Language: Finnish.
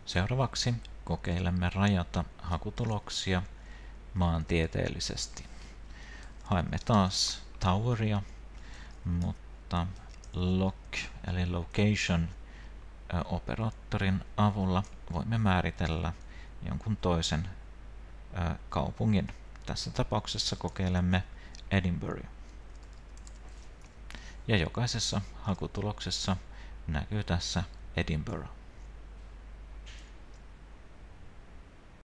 Seuraavaksi kokeilemme rajata hakutuloksia maantieteellisesti. Haemme taas Toweria, mutta loc eli location operaattorin avulla voimme määritellä jonkun toisen kaupungin. Tässä tapauksessa kokeilemme Edinburgh. Ja jokaisessa hakutuloksessa näkyy tässä Edinburgh.